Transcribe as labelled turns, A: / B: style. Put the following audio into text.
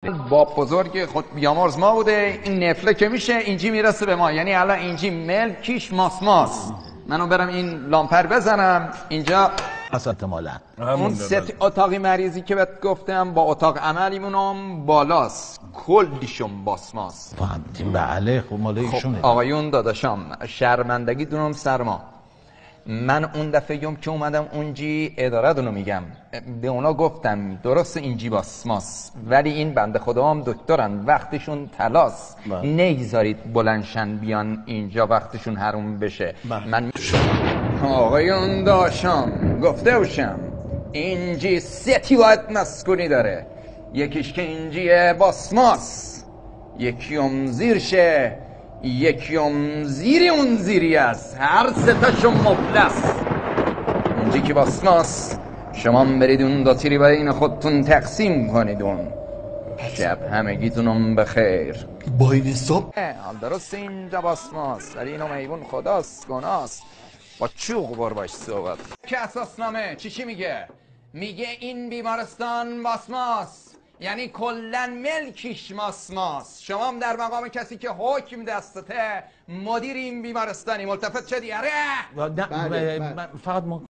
A: باب بزرگ خود بیامرز ما بوده، این نفله که میشه اینجی میرسه به ما، یعنی الان اینجی ملکیش ماس منو برم این لامپر بزنم اینجا
B: احتمالا
A: اون ست اتاقی مریضی که بهت گفتم با اتاق عملیمونم بالاست، کلیشون باسماس.
B: فهمتیم. بله خب مال ایشونه.
A: آقایون داداشام شرمندگی دونم سرما. من اون دفعه یوم که اومدم اونجی اداره دونو میگم، به اونا گفتم درست اینجی باسماس، ولی این بنده خدا هم دکترن وقتشون تلاس، نگذارید بلنشن بیان اینجا وقتشون حروم بشه. من آقایون داشام گفته باشم اینجی ستی باید مسکونی داره، یکیش که اینجی باسماس، یکیم زیرشه، یکیم زیری اون زیری است، هر ستاشون مفلس. اینجی که باسماس شما برید اون دو تیری بین خودتون تقسیم کنید اون شب همگیتونم بخیر.
C: با این حساب
A: حال درست اینجا باسماس، ولی اینو میبون خداست گناست با چوق بر باش صحبت که اساسنامه چی میگه؟ میگه این بیمارستان باسماس یعنی کلن ملکیش ماسماس. شما هم در مقام کسی که حکم دستته مدیر این بیمارستانی، ملتفت شدی؟ آره
B: فقط